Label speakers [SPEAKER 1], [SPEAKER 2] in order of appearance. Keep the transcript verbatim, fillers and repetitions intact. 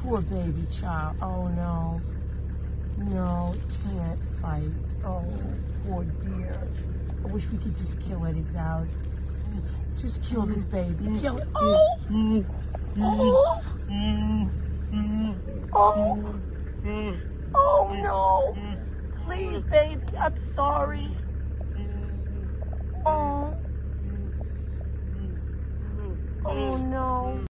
[SPEAKER 1] Poor baby child. Oh no. No, it can't fight. Oh, poor dear. I wish we could just kill it, Exoud. Just kill this baby. Kill it. Oh! Oh! Oh! Oh no! Please, baby, I'm sorry. Oh. Oh no.